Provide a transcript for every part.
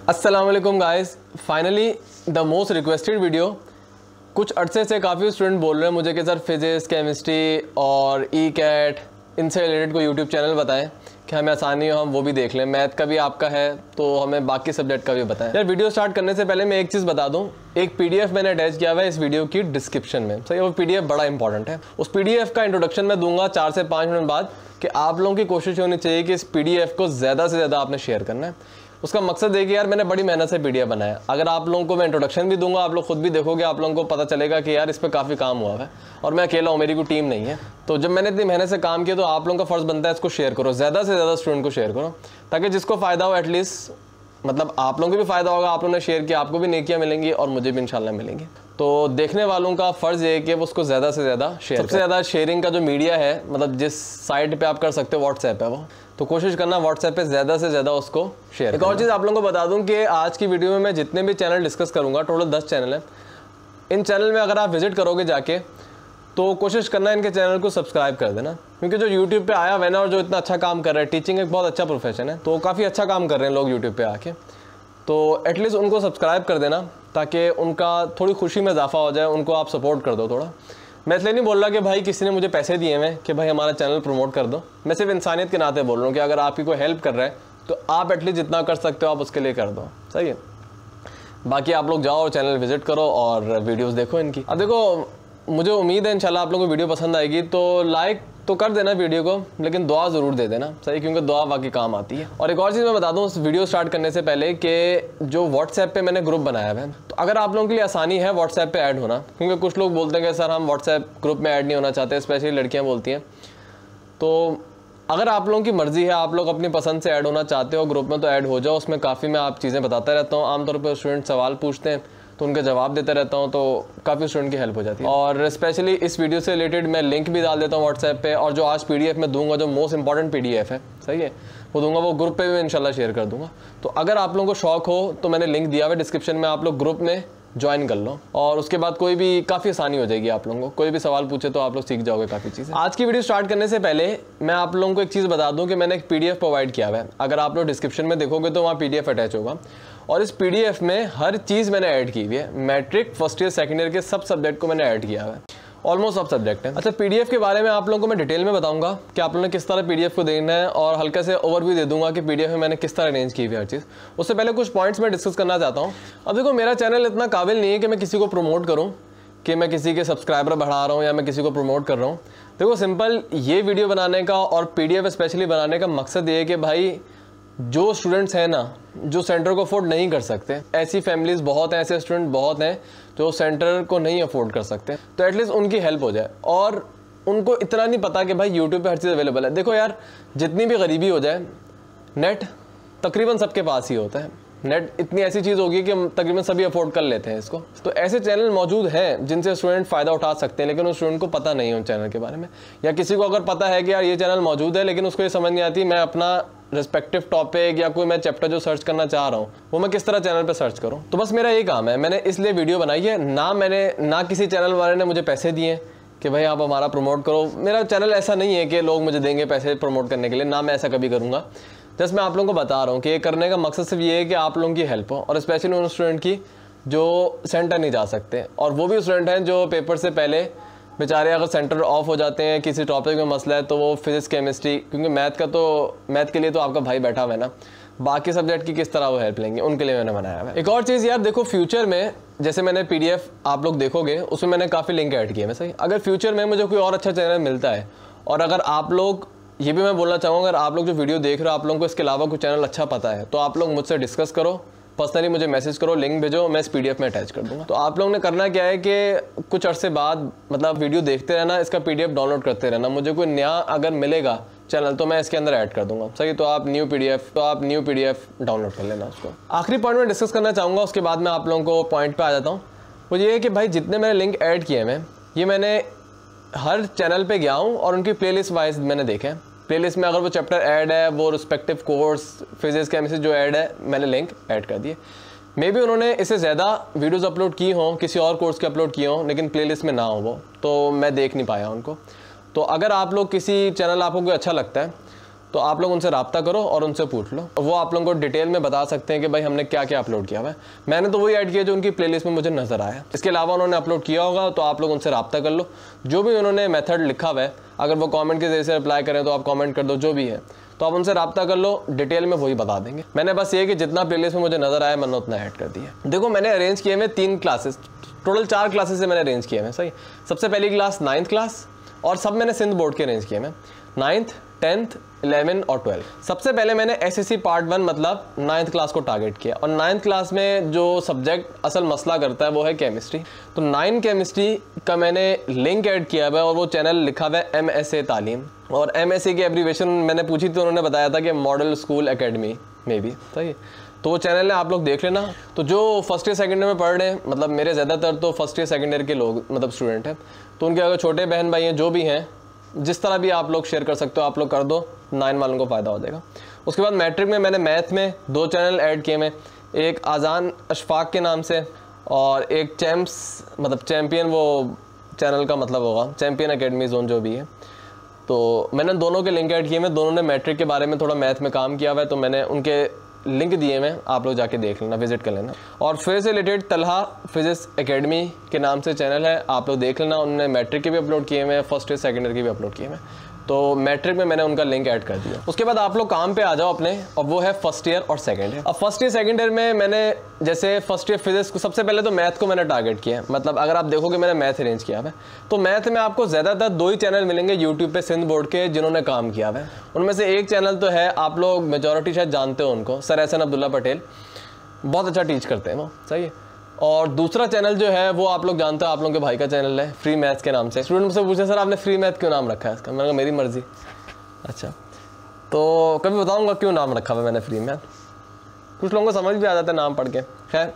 अस्सलाम वालेकुम guys, finally the most requested video. कुछ अरसे से काफ़ी स्टूडेंट बोल रहे हैं मुझे कि सर फिजिक्स, केमिस्ट्री और ई कैट इनसे रिलेटेड कोई यूट्यूब चैनल बताएं कि हमें आसानी हो हम वो भी देख लें। मैथ का भी आपका है तो हमें बाकी सब्जेक्ट का भी बताएं। यार वीडियो स्टार्ट करने से पहले मैं एक चीज़ बता दूं, एक पीडीएफ मैंने अटैच किया हुआ है इस वीडियो की डिस्क्रिप्शन में। सही, वो पीडीएफ बड़ा इंपॉर्टेंट है। उस पीडीएफ का इंट्रोडक्शन मैं दूंगा 4 से 5 मिनट बाद कि आप लोगों की कोशिश होनी चाहिए कि इस पीडीएफ को ज़्यादा से ज़्यादा आपने शेयर करना है। उसका मकसद है कि यार मैंने बड़ी मेहनत से पीडीएफ बनाया। अगर आप लोगों को मैं इंट्रोडक्शन भी दूंगा, आप लोग खुद भी देखोगे, आप लोगों को पता चलेगा कि यार इस पर काफ़ी काम हुआ है और मैं अकेला हूँ, मेरी कोई टीम नहीं है। तो जब मैंने इतनी मेहनत से काम किया तो आप लोगों का फ़र्ज़ बनता है इसको शेयर करो, ज़्यादा से ज़्यादा स्टूडेंट को शेयर करो, ताकि जिसको फ़ायदा हो एटलीस्ट, मतलब आप लोगों को भी फ़ायदा होगा, आप लोगों ने शेयर किया, आपको भी नेकियां मिलेंगी और मुझे भी इंशाल्लाह मिलेंगी। तो देखने वालों का फ़र्ज़ ये है कि वो उसको ज़्यादा से ज़्यादा शेयर। सबसे ज़्यादा शेयरिंग का जो मीडिया है, मतलब जिस साइट पे आप कर सकते हो, व्हाट्सएप है वो, तो कोशिश करना व्हाट्सएप पे ज़्यादा से ज़्यादा उसको शेयर। एक और चीज़ आप लोगों को बता दूं कि आज की वीडियो में मैं जितने भी चैनल डिस्कस करूँगा, टोटल 10 चैनल हैं। इन चैनल में अगर आप विजिट करोगे जाके तो कोशिश करना इनके चैनल को सब्सक्राइब कर देना, क्योंकि जो यूट्यूब पे आया हुआ है ना और जो इतना अच्छा काम कर रहा है, टीचिंग एक बहुत अच्छा प्रोफेशन है, तो काफ़ी अच्छा काम कर रहे हैं लोग यूट्यूब पे आके, तो एटलीस्ट उनको सब्सक्राइब कर देना ताकि उनका थोड़ी खुशी में इजाफा हो जाए, उनको आप सपोर्ट कर दो थोड़ा। मैं इसलिए नहीं बोल रहा कि भाई किसी ने मुझे पैसे दिए हैं कि भाई हमारा चैनल प्रमोट कर दो, मैं सिर्फ इंसानियत के नाते बोल रहा हूँ कि अगर आपकी कोई हेल्प कर रहा है तो आप एटलीस्ट जितना कर सकते हो आप उसके लिए कर दो। सही है, बाकी आप लोग जाओ और चैनल विजिट करो और वीडियोस देखो इनकी। अब देखो, मुझे उम्मीद है इंशाल्लाह आप लोगों को वीडियो पसंद आएगी, तो लाइक तो कर देना वीडियो को, लेकिन दुआ ज़रूर दे देना। सही, क्योंकि दुआ बाकी काम आती है। और एक और चीज़ मैं बता दूं उस वीडियो स्टार्ट करने से पहले कि जो व्हाट्सएप पे मैंने ग्रुप बनाया हुआ है, तो अगर आप लोगों के लिए आसानी है व्हाट्सएप पे ऐड होना, क्योंकि कुछ लोग बोलते हैं कि सर हम व्हाट्सएप ग्रुप में ऐड नहीं होना चाहते, स्पेशली लड़कियाँ बोलती हैं। तो अगर आप लोगों की मर्ज़ी है, आप लोग अपनी पसंद से ऐड होना चाहते हो ग्रुप में, तो ऐड हो जाओ। उसमें काफ़ी मैं आप चीज़ें बताता रहता हूँ। आमतौर पर स्टूडेंट सवाल पूछते हैं तो उनके जवाब देता रहता हूँ, तो काफ़ी स्टूडेंट की हेल्प हो जाती है। और स्पेशली इस वीडियो से रिलेटेड मैं लिंक भी डाल देता हूँ व्हाट्सएप पे, और जो आज पीडीएफ में दूंगा, जो मोस्ट इंपॉर्टेंट पीडीएफ है, सही है, वो दूंगा, वो ग्रुप पे भी इंशाल्लाह शेयर कर दूंगा। तो अगर आप लोगों को शौक हो तो मैंने लिंक दिया हुआ है डिस्क्रिप्शन में, आप लोग ग्रुप में ज्वाइन कर लो और उसके बाद कोई भी काफ़ी आसानी हो जाएगी। आप लोगों को कोई भी सवाल पूछे तो आप लोग सीख जाओगे काफ़ी चीज़ें। आज की वीडियो स्टार्ट करने से पहले मैं आप लोगों को एक चीज़ बता दूं कि मैंने एक पीडीएफ प्रोवाइड किया हुआ है। अगर आप लोग डिस्क्रिप्शन में देखोगे तो वहाँ पीडीएफ अटैच होगा, और इस पीडीएफ में हर चीज़ मैंने ऐड की हुई है। Matric, first year, second year के सब सब्जेक्ट को मैंने ऐड किया हुआ है, ऑलमोस्ट सब सब्जेक्ट है। अच्छा, पीडीएफ के बारे में आप लोगों को मैं डिटेल में बताऊंगा कि आप लोगों ने किस तरह पीडीएफ को देना है, और हल्का से ओवरव्यू दे दूंगा कि पीडीएफ में मैंने किस तरह अरेंज की हुई हर चीज़। उससे पहले कुछ पॉइंट्स मैं डिस्कस करना चाहता हूँ। अब देखो, मेरा चैनल इतना काबिल नहीं है कि मैं किसी को प्रमोट करूँ, कि मैं किसी के सब्सक्राइबर बढ़ा रहा हूँ या मैं किसी को प्रमोट कर रहा हूँ। देखो, सिंपल ये वीडियो बनाने का और पीडीएफ स्पेशली बनाने का मकसद ये है कि भाई जो स्टूडेंट्स हैं ना, जो सेंटर को अफोर्ड नहीं कर सकते, ऐसी फैमिलीज़ बहुत हैं, ऐसे स्टूडेंट बहुत हैं जो सेंटर को नहीं अफोर्ड कर सकते, तो एटलीस्ट उनकी हेल्प हो जाए। और उनको इतना नहीं पता कि भाई यूट्यूब पे हर चीज़ अवेलेबल है। देखो यार, जितनी भी गरीबी हो जाए, नेट तकरीबन सबके पास ही होता है। नेट इतनी ऐसी चीज़ होगी कि तकरीबन सभी अफोर्ड कर लेते हैं इसको। तो ऐसे चैनल मौजूद हैं जिनसे स्टूडेंट फ़ायदा उठा सकते हैं, लेकिन उस स्टूडेंट को पता नहीं है उन चैनल के बारे में, या किसी को अगर पता है कि यार ये चैनल मौजूद है, लेकिन उसको ये समझ नहीं आती मैं अपना रिस्पेक्टिव टॉपिक या कोई मैं चैप्टर जो सर्च करना चाह रहा हूँ वो मैं किस तरह चैनल पे सर्च करूँ। तो बस मेरा ये काम है, मैंने इसलिए वीडियो बनाई है। ना किसी चैनल वाले ने मुझे पैसे दिए कि भाई आप हमारा प्रमोट करो। मेरा चैनल ऐसा नहीं है कि लोग मुझे देंगे पैसे प्रमोट करने के लिए, ना मैं ऐसा कभी करूँगा। जस्ट मैं आप लोगों को बता रहा हूँ कि ये करने का मकसद सिर्फ ये है कि आप लोगों की हेल्प हो, और स्पेशली उन स्टूडेंट की जो सेंटर नहीं जा सकते, और वो भी स्टूडेंट हैं जो पेपर से पहले बेचारे अगर सेंटर ऑफ हो जाते हैं, किसी टॉपिक में मसला है, तो वो फिजिक्स, केमिस्ट्री, क्योंकि मैथ के लिए तो आपका भाई बैठा हुआ है ना, बाकी सब्जेक्ट की किस तरह वो हेल्प लेंगे, उनके लिए मैंने बनाया है। एक और चीज़ यार, देखो फ्यूचर में जैसे मैंने पीडीएफ आप लोग देखोगे उसमें मैंने काफ़ी लिंक ऐड किए हैं। सही, अगर फ्यूचर में मुझे कोई और अच्छा चैनल मिलता है, और अगर आप लोग, ये भी मैं बोलना चाहूँगा, अगर आप लोग जो वीडियो देख रहे हो आप लोगों को इसके अलावा कोई चैनल अच्छा पता है, तो आप लोग मुझसे डिस्कस करो, पर्सनली मुझे मैसेज करो, लिंक भेजो, मैं इस पीडीएफ में अटैच कर दूंगा। तो आप लोगों ने करना क्या है कि कुछ अरसे बाद, मतलब वीडियो देखते रहना, इसका पीडीएफ डाउनलोड करते रहना। मुझे कोई नया अगर मिलेगा चैनल तो मैं इसके अंदर ऐड कर दूंगा। सही, तो आप न्यू पीडीएफ डाउनलोड कर लेना उसको। आखिरी पॉइंट में डिस्कस करना चाहूँगा, उसके बाद मैं आप लोगों को पॉइंट पर आ जाता हूँ। वो ये है कि भाई जितने मैंने लिंक ऐड किए हैं, ये मैंने हर चैनल पर गया हूँ और उनकी प्ले लिस्ट वाइज मैंने देखे। प्लेलिस्ट में अगर वो चैप्टर ऐड है, वो रिस्पेक्टिव कोर्स, फिजिक्स, केमिस्ट्री जो ऐड है, मैंने लिंक ऐड कर दिए। मे बी उन्होंने इससे ज़्यादा वीडियोस अपलोड की हों, किसी और कोर्स के अपलोड किए हों, लेकिन प्लेलिस्ट में ना हो वो, तो मैं देख नहीं पाया उनको। तो अगर आप लोग किसी चैनल आपको कोई अच्छा लगता है तो आप लोग उनसे रब्ता करो और उनसे पूछ लो, वो आप लोगों को डिटेल में बता सकते हैं कि भाई हमने क्या क्या अपलोड किया हुआ है। मैंने तो वही ऐड किया जो उनकी प्लेलिस्ट में मुझे नज़र आया, इसके अलावा उन्होंने अपलोड किया होगा तो आप लोग उनसे रब्ता कर लो। जो भी उन्होंने मेथड लिखा हुआ है, अगर वो कमेंट के जरिए से रिप्लाई करें तो आप कमेंट कर दो, जो भी है तो आप उनसे रब्ता कर लो, डिटेल में वही बता देंगे। मैंने बस ये कि जितना प्लेलिस्ट में मुझे नज़र आया मैंने उतना ऐड कर दिया। देखो मैंने अरेंज किए हुए 3 क्लासेस, टोटल 4 क्लासेस से मैंने अरेंज किए हैं। सही, सबसे पहली क्लास 9th क्लास, और सब मैंने सिंध बोर्ड के अरेंज किए हैं, 9th, 10th, 11 और 12। सबसे पहले मैंने SSC पार्ट 1 मतलब 9th क्लास को टारगेट किया, और 9th क्लास में जो सब्जेक्ट असल मसला करता है वो है केमिस्ट्री। तो 9 केमिस्ट्री का मैंने लिंक ऐड किया हुआ है और वो चैनल लिखा हुआ है MSA तालीम, और MSA की एब्रीवेशन मैंने पूछी तो उन्होंने बताया था कि मॉडल स्कूल एकेडमी में भी। सही, तो वो चैनल है, आप लोग देख लेना। तो जो फर्स्ट ईयर सेकेंड ईयर में पढ़ रहे हैं, मतलब मेरे ज़्यादातर तो फर्स्ट ईयर सेकेंड ईयर के लोग मतलब स्टूडेंट हैं, तो उनके अगर छोटे बहन भाई हैं जो भी हैं, जिस तरह भी आप लोग शेयर कर सकते हो आप लोग कर दो, 9 वालों को फ़ायदा हो जाएगा। उसके बाद मैट्रिक में मैंने मैथ में 2 चैनल ऐड किए हैं, एक आज़ान अशफाक के नाम से और एक चैम्प्स मतलब चैम्पियन, वो चैनल का मतलब होगा चैम्पियन एकेडमी जोन जो भी है। तो मैंने दोनों के लिंक ऐड किए हैं, दोनों ने मैट्रिक के बारे में थोड़ा मैथ में काम किया हुआ है, तो मैंने उनके लिंक दिए हैं, आप लोग जाके देख लेना, विजिट कर लेना। और फिर से रिलेटेड तलहा फिजिक्स एकेडमी के नाम से चैनल है, आप लोग देख लेना, उन्होंने मैट्रिक के भी अपलोड किए हुए हैं, फर्स्ट ईयर सेकेंड ईयर के भी अपलोड किए हुए हैं। तो मैट्रिक में मैंने उनका लिंक ऐड कर दिया। उसके बाद आप लोग काम पे आ जाओ अपने, और वो है फर्स्ट ईयर और सेकंड ईयर। अब फर्स्ट ईयर सेकंड ईयर में मैंने जैसे फर्स्ट ईयर फिजिक्स को सबसे पहले तो मैथ को मैंने टारगेट किया, मतलब अगर आप देखोगे मैंने मैथ अरेंज किया है, तो मैथ में आपको ज़्यादातर 2 ही चैनल मिलेंगे यूट्यूब पे सिंध बोर्ड के जिन्होंने काम किया है। उनमें से एक चैनल तो है, आप लोग मेजॉरिटी शायद जानते हो उनको, सर एहसन अब्दुल्ला पटेल, बहुत अच्छा टीच करते हैं वो। सही है। और दूसरा चैनल जो है वो आप लोग जानते हो, आप लोगों के भाई का चैनल है फ्री मैथ्स के नाम से। स्टूडेंट मुझसे पूछे सर आपने फ्री मैथ क्यों नाम रखा है इसका, मैंने कहा मेरी मर्जी। अच्छा, तो कभी बताऊंगा क्यों नाम रखा हुआ मैंने फ्री मैथ, कुछ लोगों को समझ भी आ जाता है नाम पढ़ के। खैर,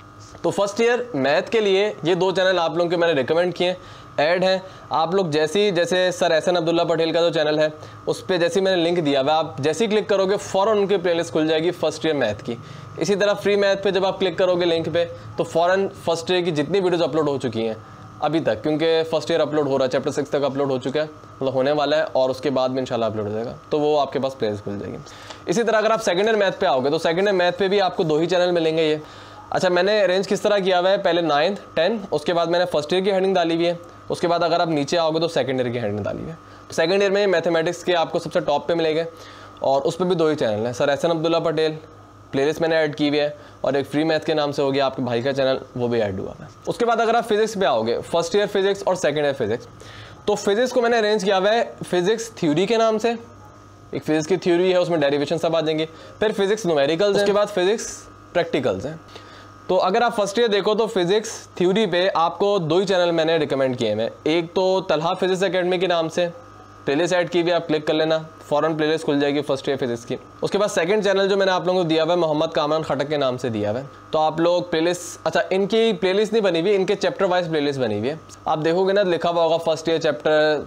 तो फर्स्ट ईयर मैथ के लिए ये 2 चैनल आप लोगों के मैंने रिकमेंड किए, ऐड हैं। आप लोग जैसे सर एहसन अब्दुल्ला पटेल का जो चैनल है उस पर जैसे मैंने लिंक दिया हुआ, आप जैसे ही क्लिक करोगे फ़ौरन उनकी प्लेलिस्ट खुल जाएगी फर्स्ट ईयर मैथ की। इसी तरह फ्री मैथ पे जब आप क्लिक करोगे लिंक पे तो फ़ौरन फर्स्ट ईयर की जितनी वीडियोज़ अपलोड हो चुकी हैं अभी तक, क्योंकि फर्स्ट ईयर अपलोड हो रहा है, चैप्टर 6 तक अपलोड हो चुका है, मतलब होने वाला है, और उसके बाद में इंशाल्लाह अपलोड हो जाएगा, तो वो आपके पास प्लेलिस्ट खुल जाएगी। इसी तरह अगर आप सेकंड ईयर मैथ पे आओगे तो सेकंड ईयर मैथ पे भी आपको 2 ही चैनल मिलेंगे ये। अच्छा, मैंने अरेंज किस तरह किया हुआ है, पहले 9th 10, उसके बाद मैंने फर्स्ट ईयर की हेडिंग डाली हुई है, उसके बाद अगर आप नीचे आओगे तो सेकंड ईयर की हेडिंग डाली हुई है। सेकंड ईयर में मैथमेटिक्स के आपको सबसे टॉप पे मिलेंगे, और उस पर भी 2 ही चैनल हैं, सर एहसन अब्दुल्ला पटेल प्लेलिस्ट मैंने ऐड की हुई है, और एक फ्री मैथ के नाम से हो गया आपके भाई का चैनल, वो भी ऐड हुआ है। उसके बाद अगर आप फिजिक्स पे आओगे, फर्स्ट ईयर फिजिक्स और सेकंड ईयर फिजिक्स, तो फिजिक्स को मैंने अरेंज किया हुआ है फिजिक्स थ्योरी के नाम से। एक फिजिक्स की थ्योरी है, उसमें डेरिवेशन सब आ जाएंगे, फिर फिजिक्स न्यूमेरिकल्स, उसके बाद फिजिक्स प्रैक्टिकल्स हैं। तो अगर आप फर्स्ट ईयर देखो तो फिजिक्स थ्योरी पे आपको 2 ही चैनल मैंने रिकमेंड किए हैं, एक तो तलहा फिजिक्स एकेडमी के नाम से प्लेलिस्ट ऐड की हुई, आप क्लिक कर लेना, फ़ौरन प्लेलिस्ट खुल जाएगी फर्स्ट ईयर फिजिक्स की। उसके बाद सेकंड चैनल जो मैंने आप लोगों को दिया हुआ है मोहम्मद कामरान खटक के नाम से दिया हुआ है, तो आप लोग प्लेलिस्ट, अच्छा इनकी प्लेलिस्ट नहीं बनी हुई, इनके चैप्टर वाइज प्लेलिस्ट बनी हुई है, आप देखोगे ना लिखा हुआ होगा फर्स्ट ईयर चैप्टर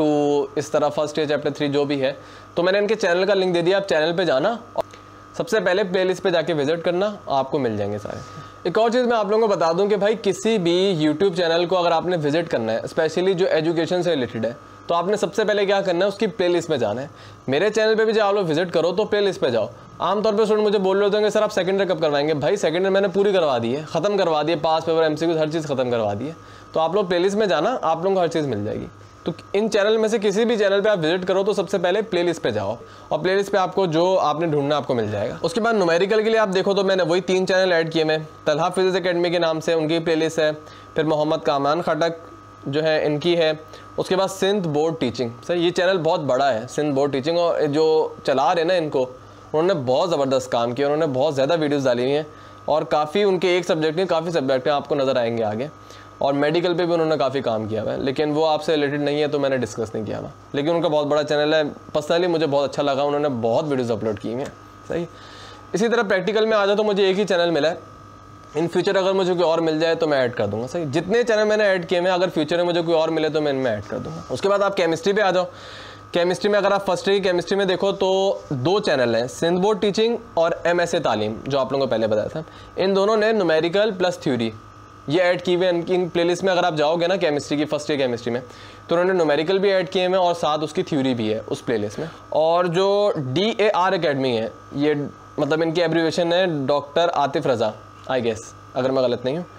2, इस तरह फर्स्ट ईयर चैप्टर 3 जो भी है, तो मैंने इनके चैनल का लिंक दे दिया, आप चैनल पर जाना और सबसे पहले प्लेलिस्ट पे जाके विजिट करना, आपको मिल जाएंगे सारे। एक और चीज़ मैं आप लोगों को बता दूं कि भाई किसी भी यूट्यूब चैनल को अगर आपने विजिट करना है, स्पेशली जो एजुकेशन से रिलेटेड है, तो आपने सबसे पहले क्या करना है, उसकी प्लेलिस्ट में जाना है। मेरे चैनल पे भी जब आप लोग विजिट करो तो प्लेलिस्ट पे जाओ। आमतौर पे स्टूडेंट मुझे बोल रहे होते हैं सर आप सेकंड ईयर कब करवाएंगे, भाई सेकंड ईयर मैंने पूरी करवा दी है, खत्म करवा दी है, पास पेपर एमसीक्यू हर चीज़ खत्म करवा दी है, तो आप लोग प्लेलिस्ट में जाना, आप लोगों को हर चीज़ मिल जाएगी। तो इन चैनल में से किसी भी चैनल पे आप विजिट करो तो सबसे पहले प्लेलिस्ट पे जाओ, और प्लेलिस्ट पे आपको जो आपने ढूंढना आपको मिल जाएगा। उसके बाद न्यूमेरिकल के लिए आप देखो तो मैंने वही 3 चैनल ऐड किए मैं, तलहा फिजिक्स एकेडमी के नाम से उनकी प्लेलिस्ट है, फिर मोहम्मद कामरान खटक जो है इनकी है, उसके बाद सिंध बोर्ड टीचिंग। सर ये चैनल बहुत बड़ा है, सिंध बोर्ड टीचिंग, और जो चला रहे ना इनको, उन्होंने बहुत ज़बरदस्त काम किया, उन्होंने बहुत ज़्यादा वीडियोज़ डाली हुई हैं, और काफ़ी उनके एक सब्जेक्ट नहीं काफ़ी सब्जेक्ट हैं, आपको नज़र आएंगे आगे, और मेडिकल पे भी उन्होंने काफ़ी काम किया हुआ है, लेकिन वो आपसे रिलेटेड नहीं है तो मैंने डिस्कस नहीं किया हुआ, लेकिन उनका बहुत बड़ा चैनल है, पर्सनली मुझे बहुत अच्छा लगा, उन्होंने बहुत वीडियोज़ अपलोड की हैं। सही, इसी तरह प्रैक्टिकल में आ जाओ तो मुझे एक ही चैनल मिला है, इन फ्यूचर अगर मुझे कोई और मिल जाए तो मैं ऐड कर दूंगा। सही, जितने चैनल मैंने ऐड किए हैं अगर फ्यूचर में मुझे कोई और मिले तो मैं इनमें ऐड कर दूंगा। उसके बाद आप केमिस्ट्री पे आ जाओ, केमिस्ट्री में अगर आप फर्स्ट ईयर की केमिस्ट्री में देखो तो 2 चैनल हैं, सिंध बोर्ड टीचिंग और MSA तालीम, जो आप लोगों को पहले बताया था। इन दोनों ने न्यूमेरिकल प्लस थ्योरी ये ऐड की हुए हैं इन प्लेलिस्ट में। अगर आप जाओगे ना केमिस्ट्री की, फर्स्ट ईयर केमिस्ट्री में, तो उन्होंने न्यूमेरिकल भी ऐड किए हैं और साथ उसकी थ्योरी भी है उस प्लेलिस्ट में। और जो DAR अकेडमी है, ये मतलब इनकी एब्रीविएशन है doctor Atif Raza, I guess, अगर मैं गलत नहीं हूँ।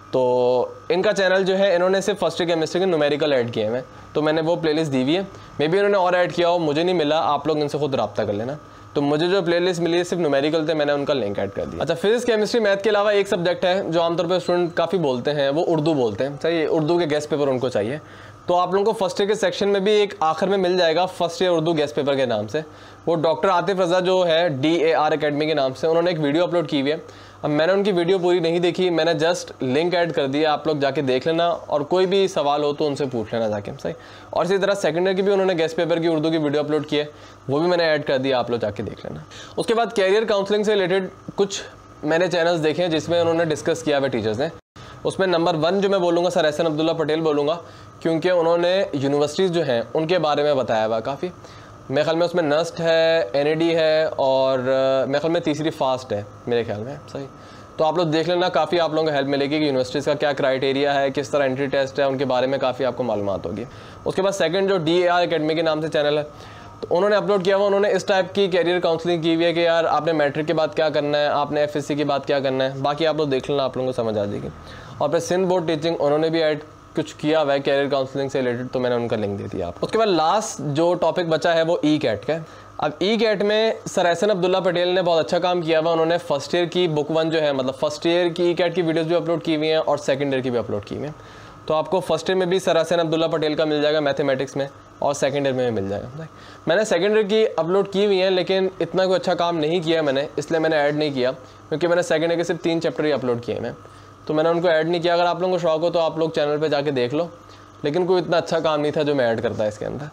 तो इनका चैनल जो है, इन्होंने सिर्फ फर्स्ट ईयर केमिस्ट्री के न्यूमेरिकल ऐड किए हैं, तो मैंने वो प्लेलिस्ट दी हुई है। मे बी इन्होंने और ऐड किया हो, मुझे नहीं मिला, आप लोग इनसे खुद रब्ता कर लेना। तो मुझे जो प्लेलिस्ट मिली है सिर्फ न्यूमेरिकल थे, मैंने उनका लिंक ऐड कर दिया। अच्छा, फिजिक्स केमिस्ट्री मैथ के अलावा एक सब्जेक्ट है जो आमतौर पर स्टूडेंट काफ़ी बोलते हैं, वो उर्दू बोलते हैं। सही, उर्दू के गेस्ट पेपर उनको चाहिए। तो आप लोगों को फर्स्ट ईयर के सेक्शन में भी एक आखिर में मिल जाएगा first year Urdu guess paper के नाम से। वो डॉक्टर आतिफ रज़ा जो है DAR अकेडमी के नाम से, उन्होंने एक वीडियो अपलोड की हुई है। अब मैंने उनकी वीडियो पूरी नहीं देखी, मैंने जस्ट लिंक ऐड कर दिया, आप लोग जाके देख लेना और कोई भी सवाल हो तो उनसे पूछ लेना जाके। सही। और इसी तरह सेकेंड ईयर की भी उन्होंने गेस्ट पेपर की उर्दू की वीडियो अपलोड की है, वो भी मैंने ऐड कर दिया, आप लोग जाके देख लेना। उसके बाद कैरियर काउंसलिंग से रिलेटेड कुछ मैंने चैनल्स देखे हैं जिसमें उन्होंने डिस्कस किया हुआ टीचर्स ने। उसमें नंबर 1 जो मैं बोलूँगा सर एहसन अब्दुल्ला पटेल बोलूँगा, क्योंकि उन्होंने यूनिवर्सिटीज़ जो हैं उनके बारे में बताया हुआ काफ़ी। मेरे ख्याल में उसमें नस्ट है, NAD है और मेरे ख्याल में तीसरी फास्ट है मेरे ख्याल में। सही। तो आप लोग देख लेना, काफ़ी आप लोगों को हेल्प मिलेगी कि यूनिवर्सिटीज़ का क्या क्राइटेरिया है, किस तरह एंट्री टेस्ट है, उनके बारे में काफ़ी आपको मालूमात होगी। उसके बाद सेकंड जो DAR अकेडमी के नाम से चैनल है, तो उन्होंने अपलोड किया हुआ, उन्होंने इस टाइप की कैरियर काउंसलिंग की हुई है कि यार आपने मैट्रिक के बाद क्या करना है, आपने FSC के बाद क्या करना है, बाकी आप लोग देख लेना, आप लोगों को समझ आ जाएगी। और फिर सिंध बोर्ड टीचिंग उन्होंने भी ऐड कुछ किया हुआ है कैरियर काउंसलिंग से रिलेटेड, तो मैंने उनका लिंक दे दिया आप। उसके बाद लास्ट जो टॉपिक बचा है वो ECAT का। अब ECAT में सर एहसन अब्दुल्ला पटेल ने बहुत अच्छा काम किया हुआ। उन्होंने फर्स्ट ईयर की बुक 1 जो है, मतलब फर्स्ट ईयर की ECAT की वीडियोस भी अपलोड की हुई हैं और सेकंड ईयर की भी अपलोड की हुई हैं। तो आपको फर्स्ट ईयर में भी सर एहसन अब्दुल्ला पटेल का मिल जाएगा मैथमेटिक्स में, और सेकंड ईयर में भी मिल जाएगा। मैंने सेकंड ईयर की अपलोड की हुई है, लेकिन इतना कोई अच्छा काम नहीं किया मैंने, इसलिए मैंने ऐड नहीं किया, क्योंकि मैंने सेकंड ईयर के सिर्फ 3 चैप्टर ही अपलोड किए हैं, तो मैंने उनको ऐड नहीं किया। अगर आप लोगों को शौक हो तो आप लोग चैनल पर जाके देख लो, लेकिन कोई इतना अच्छा काम नहीं था जो मैं ऐड करता इसके अंदर।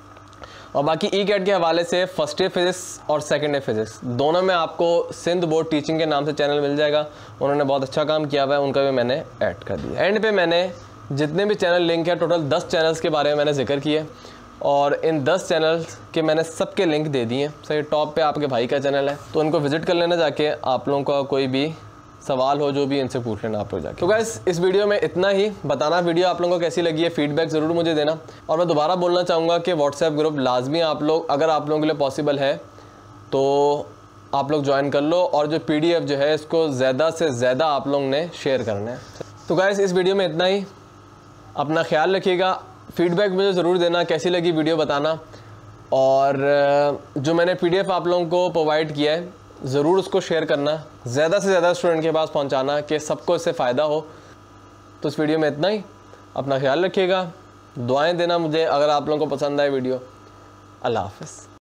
और बाकी ECAT के हवाले से फर्स्ट ईयर फिजिक्स और सेकंड ईयर फिजिक्स दोनों में आपको सिंध बोर्ड टीचिंग के नाम से चैनल मिल जाएगा। उन्होंने बहुत अच्छा काम किया हुआ है, उनका भी मैंने ऐड कर दिया। एंड पे मैंने जितने भी चैनल लिंक है, टोटल 10 चैनल्स के बारे में मैंने जिक्र किया, और इन 10 चैनल्स के मैंने सबके लिंक दे दिए। सही, टॉप पे आपके भाई का चैनल है, तो उनको विजिट कर लेना जाके। आप लोगों का कोई भी सवाल हो जो भी, इनसे पूछ लेना आप लोग जाके। तो गाइस इस वीडियो में इतना ही। बताना वीडियो आप लोगों को कैसी लगी है, फीडबैक ज़रूर मुझे देना। और मैं दोबारा बोलना चाहूँगा कि व्हाट्सएप ग्रुप लाजमी आप लोग, अगर आप लोगों के लिए पॉसिबल है तो आप लोग ज्वाइन कर लो, और जो PDF जो है इसको ज़्यादा से ज़्यादा आप लोगों ने शेयर करना है। तो गाइस इस वीडियो में इतना ही। अपना ख्याल रखिएगा, फीडबैक मुझे ज़रूर देना, कैसी लगी वीडियो बताना, और जो मैंने PDF आप लोगों को प्रोवाइड किया है ज़रूर उसको शेयर करना, ज़्यादा से ज़्यादा स्टूडेंट के पास पहुंचाना कि सबको इससे फ़ायदा हो। तो इस वीडियो में इतना ही। अपना ख्याल रखिएगा, दुआएं देना मुझे अगर आप लोगों को पसंद आए वीडियो। अल्लाह हाफ़िज़।